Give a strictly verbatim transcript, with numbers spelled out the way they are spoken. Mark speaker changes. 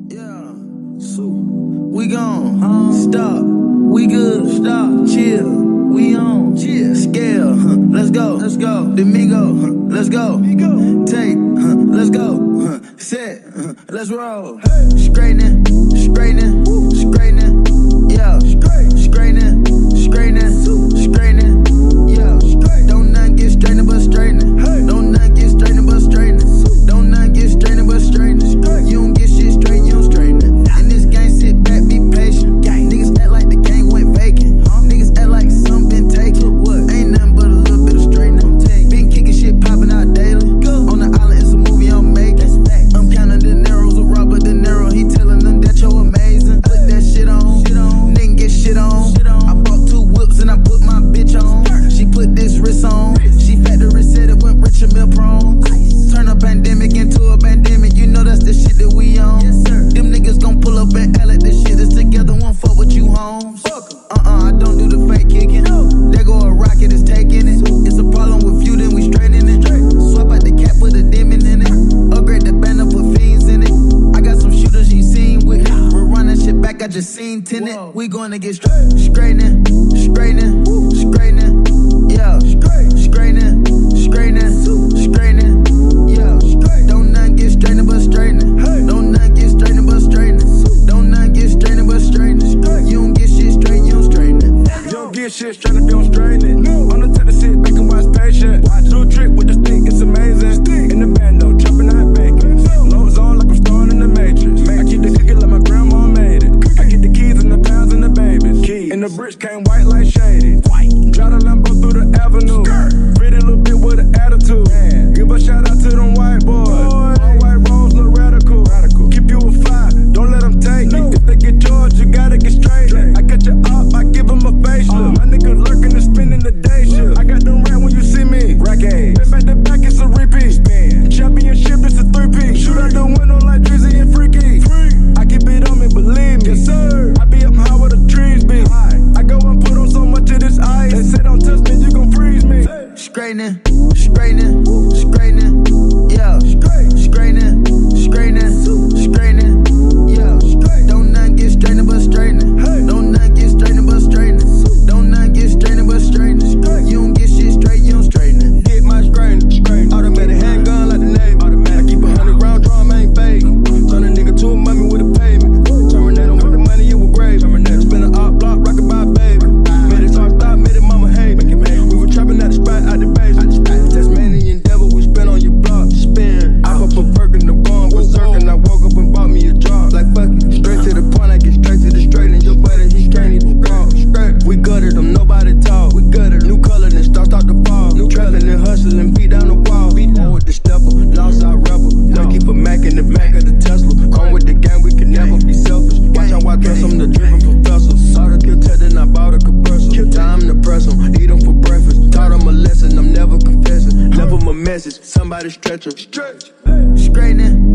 Speaker 1: Yeah, so we gone, huh? Stop, we good, stop, chill, we on, chill, scale, huh? Let's go, let's go, Domingo, huh? Let's go, take, huh? Let's go, huh? Set, huh? Let's roll, hey. Straightening, straightening, straightening, yeah, straightening, straightening, straightening, yeah, don't nothing get straightening but straightening, hey. Don't nothing get straightening but straightening, don't nothing get straightening but straightening, you don't get shit straight, you don't straighten it. In this game, sit back, be patient. Gang. Niggas act like the game went vacant. Huh? Niggas act like something been taken. What? Ain't nothing but a little bit of straightening. Been kicking shit, popping out daily. Go. On the island, it's a movie I'm making. I'm counting the narrows with Robert De Niro. He telling them that you're amazing. Put that shit on. Shit on. Nigga get shit on. Shit on. I bought two whips and I put my bitch on. She put this wrist on. She factory said it went rich and meal prone. Turn a pandemic into a pandemic. You know that's the shit that we on. Yes, sir. Them niggas gon' pull up and act like this shit is together. Won't fuck with you, homes. Uh-uh, I don't do the fake kicking. No. There go a rocket, it's taking it. It's a problem with you, then we straightening it. Swap out the cap, put a demon in it. Upgrade the banner, put fiends in it. I got some shooters you seen with. We're running shit back, I just seen tenant. We gonna get straight, straightening, straightening, straightening, yeah, straightening, straightening, straightening, yeah. Don't nothing get straightening but straightening. Don't nothing get straightening but straightening. Don't nothing get straightening but straightening. You don't get shit straight, you don't straighten it.
Speaker 2: You don't get shit straight if you don't straighten it. On the tip to sit back and watch patient. Do a trick with the stick, it's amazing. In the bando, chopping hot bacon. Loads on like I'm starring in the Matrix. I keep the cookie like my grandma made it. I get the keys and the pounds and the babies. And the bricks came white like shady. Drive the Lambo through the avenue. Pretty little bit with an attitude. Give a shout out to them white boys. All white rolls look radical. Keep you a fly, don't let them take it. If they get yours, you gotta get straight. I catch you up, I give them a facelift. My niggas lurking and spinning the day shift. I got them rat when you see me. Racket. Been back to back, it's a repeat. Championship, it's a three-peat. Shoot out the window like Drizzy and Freaky. I keep it on me, believe me. Yes, sir. I be up high where the trees be. I go and put on so much of this ice. They say don't touch me, you gon' freeze me.
Speaker 1: Straightening, straightening, straightening, yeah. Straightening, straightening, straightening, yeah. Don't nothing get straightening but straightening. Don't nothing get straightening but straightening. Don't nothing get straightening but straightening. You don't get shit straight, you don't straighten it.
Speaker 2: Get my straightening. Automatic handgun like the Navy. I keep a hundred round drum, I ain't fading. Turn a nigga to a mummy with a payment. Terminate him with the money, it was grave. Spin an op block, rocket by baby. Made it talk stop, made it mama hate. We were trapping at the spot, out the basement. Tasmanian devil, we spin on your block. Spin. I pop a perk in the bomb, berserk, and I woke up and bought me a job. Like fuck it, straight to the point, I get straight to the straight. And your buddy, he can't even call. Straight. We gutted them, nobody talk. We gutted new color, then start start to fall. New trapping and hustling, beat down the wall. Beat down with the stepper, lost our rebel. Lucky for Mac in the back of the Tesla. On with the gang, we can never be selfish. Watch how I dress, I'm the driven professor. Saw the kill tech, then I bought a compressor. Time to press them, eat them for breakfast. Taught them a lesson, I'm never confessing. Left them a message, somebody stretch them.
Speaker 1: Straightening,